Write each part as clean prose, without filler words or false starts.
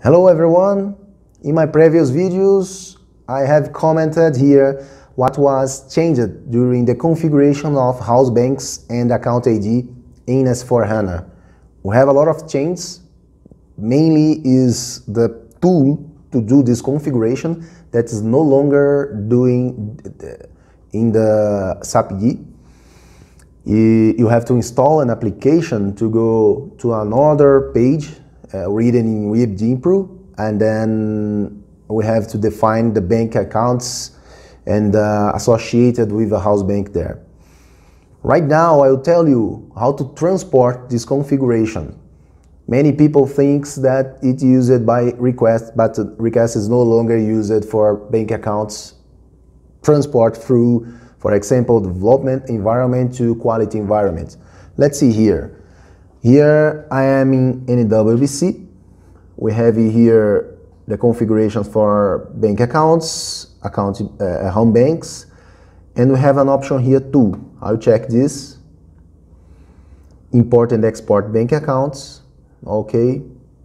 Hello everyone! In my previous videos I have commented here what was changed during the configuration of house banks and account ID in S/4HANA. We have a lot of changes. Mainly is the tool to do this configuration that is no longer doing in the SAP ID. You have to install an application to go to another page written in WebDimpro, and then we have to define the bank accounts and associated with the house bank there. Right now I will tell you how to transport this configuration. Many people think that it's used by request, but request is no longer used for bank accounts transport through, for example, development environment to quality environment. Let's see here. Here I am in NWBC. We have here the configurations for bank accounts, home banks, and we have an option here too. I'll check this. Import and export bank accounts. Okay.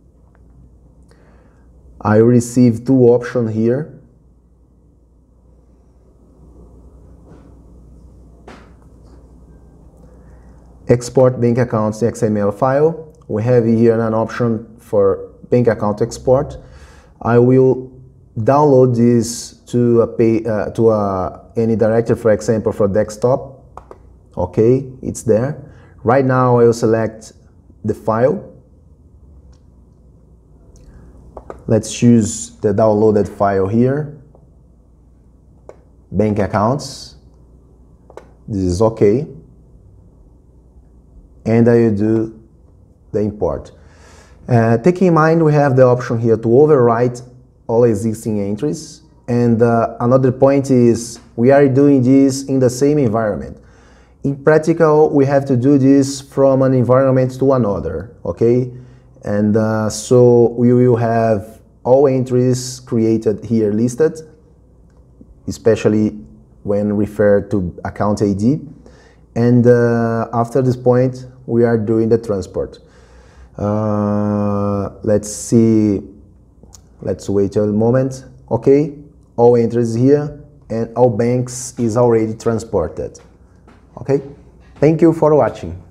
I receive two options here. Export bank accounts XML file. We have here an option for bank account export. I will download this to any directory, for example, for desktop. Okay, it's there. Right now I will select the file. Let's choose the downloaded file here. Bank accounts. This is okay. And I will do the import. Take in mind we have the option here to overwrite all existing entries, and another point is we are doing this in the same environment. In practical, we have to do this from an environment to another, okay? And so we will have all entries created here listed, especially when referred to account ID. And after this point, we are doing the transport. Let's see. Let's wait a moment. Okay, all entries here and all banks is already transported. Okay, thank you for watching.